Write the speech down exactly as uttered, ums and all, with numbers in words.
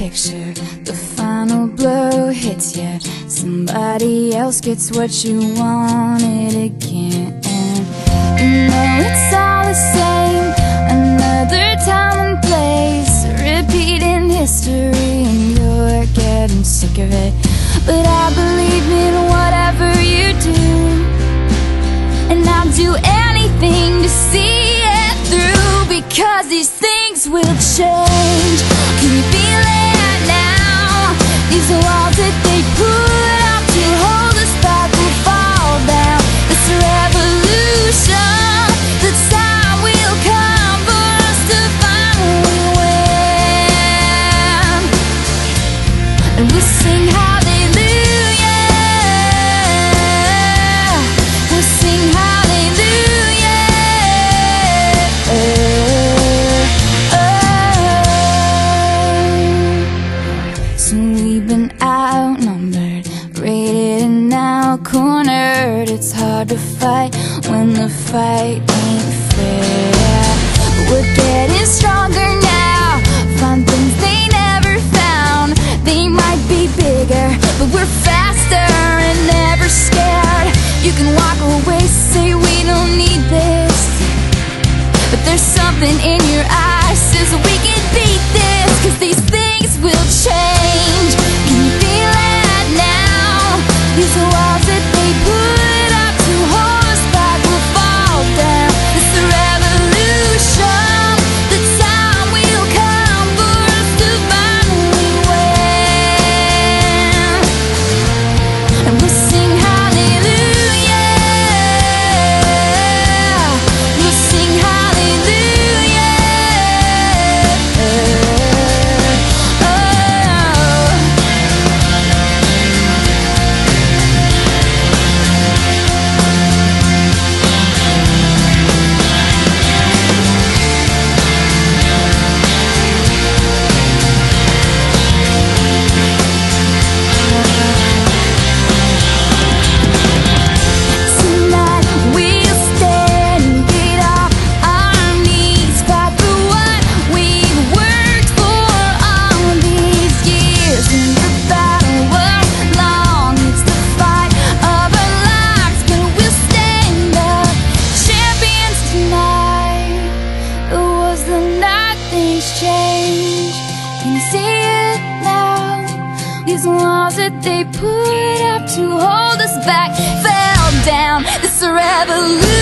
picture, the final blow hits you. Somebody else gets what you wanted again. You know it's all the same, another time and place, repeating history, and you're getting sick of it. But I believe in whatever you do, and I'll do anything to see it through, because these things will change. Can you feel it now? These walls that they put up to hold us back will fall down. It's a revolution. The time will come for us to finally win, and we'll sing hallelujah. We'll sing hallelujah. So we've been outnumbered, rated and now cornered. It's hard to fight when the fight ain't fair. We're getting stronger now, find things they never found. They might be bigger, but we're faster and never scared. You can walk away, say we don't need this, but there's something in your eyes says we can beat this, 'cause these things will change. Can you feel it now? These walls that they put up to hold us back will fall down. It's the revolution. The time will come for us to finally win, and we'll sing hallelujah. We'll sing hallelujah. Tonight we'll stand and get off our knees, fight for what we've worked for all these years. And the battle was long, it's the fight of our lives, but we'll stand up champions tonight. It was the night things changed. Can you see it now? These walls that they put up to hold us back fell down. It's a revolution.